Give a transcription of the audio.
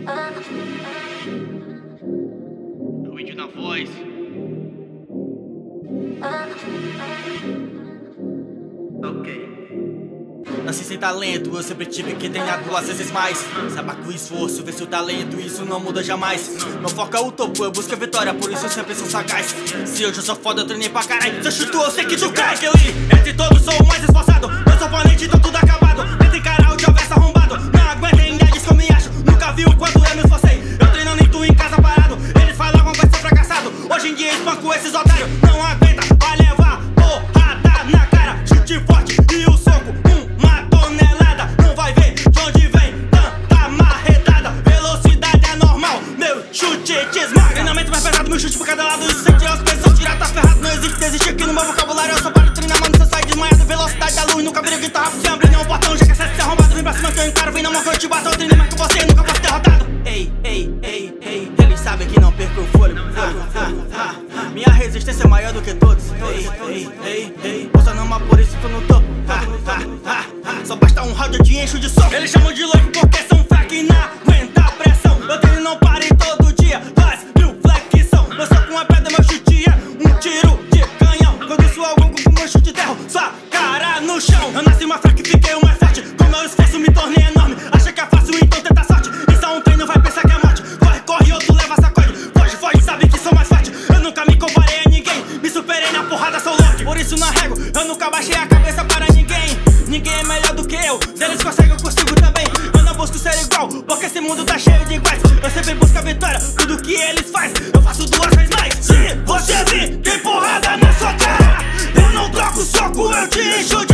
O vídeo na voz. Ok. Nasci sem talento, eu sempre tive que treinar 2 vezes mais. Saiba com esforço, ver seu talento, isso não muda jamais. Meu foco é o topo, eu busco a vitória, por isso eu sempre sou sagaz. Se hoje eu sou foda, eu treinei pra caralho. Se eu chuto, eu sei que tu cai. Que eu li, entre todos sou o mais esforçado. Eu sou oponente, tô tudo acabado. Tenta encarar o teu verso arrombado. Não aguentem ideias que eu me acho. Nunca vi o quanto eu me esforcei. Eu treino nem tu em casa parado. Eles falam que vai ser fracassado. Hoje em dia espanco esses otários. Não aguenta, vai levar porrada na cara. Chute forte e o soco, uma tonelada. Não vai ver de onde vem tanta marretada. Velocidade é normal, meu chute te esmaga. Treinamento mais pesado, meu chute por cada lado. Isso sente as pessoas tirar, tá ferrado. Não existe desistir aqui no meu vocabulário. Eu só paro de treinar, mano, você sai desmaiado. Velocidade da luz, nunca virei guitarra. Se abrir não portão, já que é se arrombado. Vem pra cima que eu encaro, vem na mão que eu te bato. Eu treinei mais que você, nunca posso derrotado. Ei, ei, ei, ei, eles sabem que não perco o fôlego. Minha resistência é maior do que todos. Ei, ei, ei, ei, posso não, por isso tô no topo. Só basta um round, eu te encho de soco. Eles chamam de louco porque são fracos e não aguenta a pressão. Eu treino não parei todo dia, faz 1000 flexão. Eu sou com uma pedra, meu chute é um tiro de canhão. Quando sou algum com meu chute derro sua cara no chão. Eu nasci mais fraco e fiquei o mais forte. Com meu esforço me tornei enorme. Acha que é fácil, então tenta sorte. Isso é um treino, vai pensar que é morte. Corre, corre, outro leva, sacode. Foge, foge, sabe que sou mais forte. Eu nunca me comparei a ninguém. Me superei na porrada, sou louco. Por isso não rego, eu nunca baixei a cabeça para ninguém. Ninguém é melhor do que eu. Se eles conseguem, eu consigo também. Eu não busco ser igual, porque esse mundo tá cheio de iguais. Eu sempre busco a vitória, tudo que eles fazem eu faço 2 vezes mais. Se você vir, tem porrada na sua cara. Eu não troco soco, eu te encho